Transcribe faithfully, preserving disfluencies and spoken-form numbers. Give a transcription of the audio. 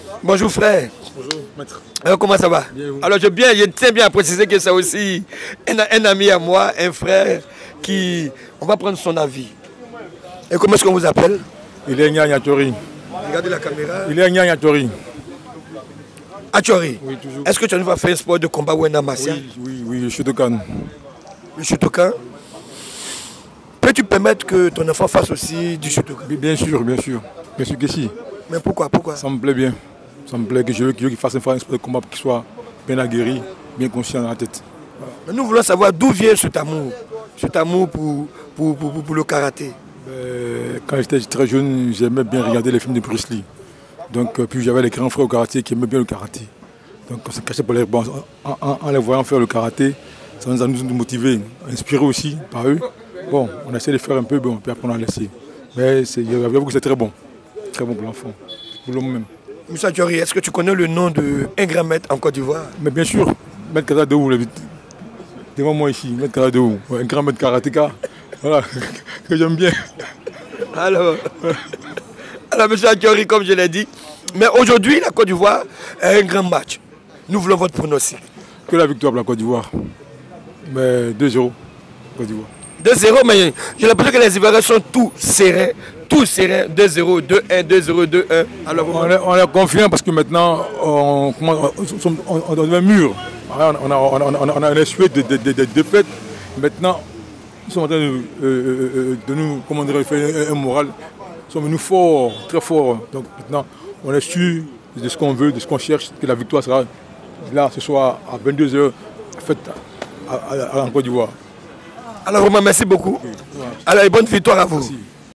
Bonjour frère. Bonjour maître. Alors comment ça va? Bien, Alors je, bien, je tiens bien à préciser que c'est aussi un, un ami à moi, un frère qui... On va prendre son avis. Et comment est-ce qu'on vous appelle? Il est Nya Tori. Regardez la caméra. Il est Nya Tori. Achori. Oui, toujours. Est-ce que tu vas faire un sport de combat ou un art martial? Oui, oui, oui, le Shotokan. Le Shotokan. Peux-tu permettre que ton enfant fasse aussi du Shotokan? Bien sûr, bien sûr. Bien sûr que si. Mais pourquoi, pourquoi? Ça me plaît bien. Ça me plaît que je veux qu'il fasse un sport de combat qui soit bien aguerri, bien conscient dans la tête. Voilà. Mais nous voulons savoir d'où vient cet amour, cet amour pour, pour, pour, pour, pour le karaté. Ben, quand j'étais très jeune, j'aimais bien regarder les films de Bruce Lee. Donc, puis j'avais les grands frères au karaté qui aimaient bien le karaté. Donc on se cachait pour les... Bon, en, en, en les voyant faire le karaté, ça nous a nous motivés, inspirés aussi par eux. Bon, on a essayé de faire un peu, bon, puis après on a laissé. Mais j'avoue que c'est très bon. Très bon pour l'enfant, pour l'homme même. Moussa Achori, est-ce que tu connais le nom d'un grand maître en Côte d'Ivoire? Mais bien sûr, Maître Kata Deou, devant moi ici, Maître Kata Deou, un grand maître karatéka, voilà, que j'aime bien. Alors, alors Monsieur Achori, comme je l'ai dit, mais aujourd'hui la Côte d'Ivoire est un grand match. Nous voulons votre pronostic. Que la victoire pour la Côte d'Ivoire. Mais deux zéro, Côte d'Ivoire. deux zéro, mais j'ai l'impression que les Ivoiriens sont tous serrés. Tout serein, deux zéro, deux un, deux zéro, deux un. Alors, on, est, on est confiant parce que maintenant, on, on, on, on devient mûr. On a, on a, on a, on a un essuie de, de, de, de défaites. Maintenant, nous sommes en train de, euh, de nous, comment dire, faire un, un moral. Nous sommes nous forts, très forts. Donc maintenant, on est sûr de ce qu'on veut, de ce qu'on cherche, que la victoire sera là ce soir à vingt-deux heures, faite à, à, à, à Côte d'Ivoire. Alors vraiment, merci beaucoup. Oui. Alors, bonne victoire à vous. Merci.